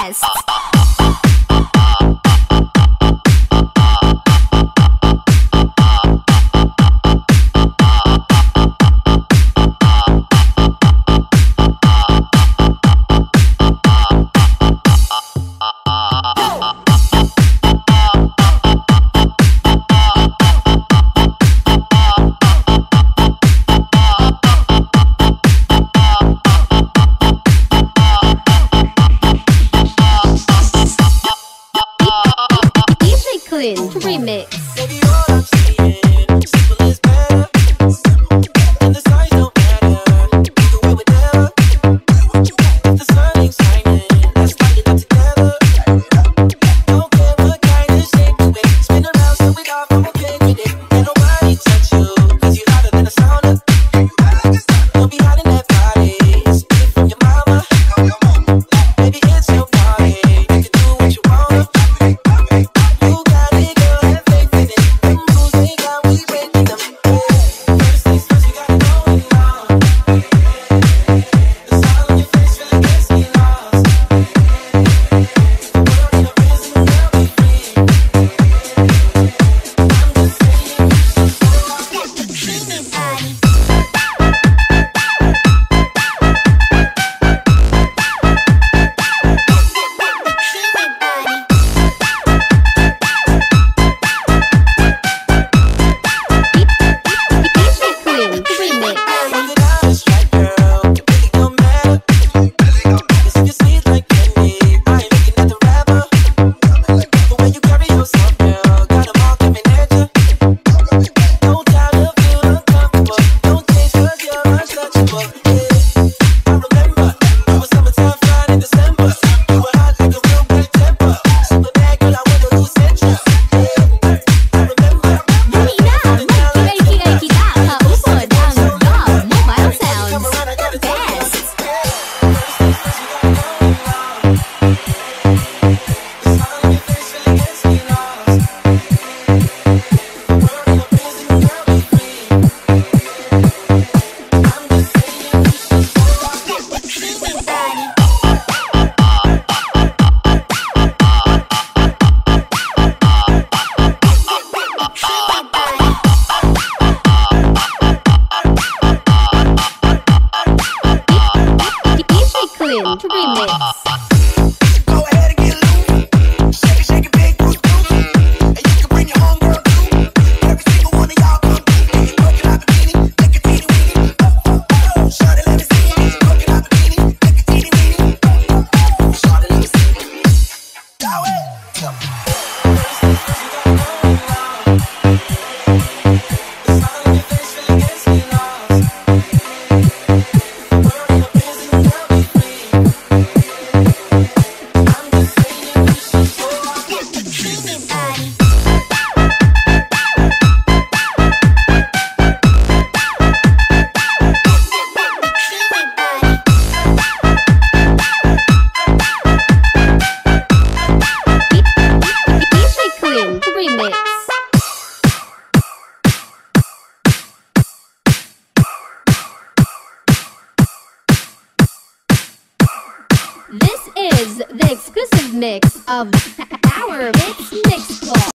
best. Remix. Baby, all I'm saying, simple is better. And the signs don't matter. Either way, whatever. If the sun ain't shining, let's light it up together. Don't care what kind of shape you in. Spin around, so it off, I'm okay with it. Ain't nobody touch you, 'cause you're hotter than a sauna. Don't be hiding that body, spit it from your mama. Baby, it's your party, you can do what you wanna. Remix. Go ahead and get loose. Shake it, shake it, big booty booty. And you can bring your homegirl too. Every single one of y'all come through. Working out bikini, make a teeny weeny. Shawty, let me see it. Working out bikini, make a teeny weeny. Shawty, let me see it. Go ahead. This is the exclusive mix of Power Mix Mix Club.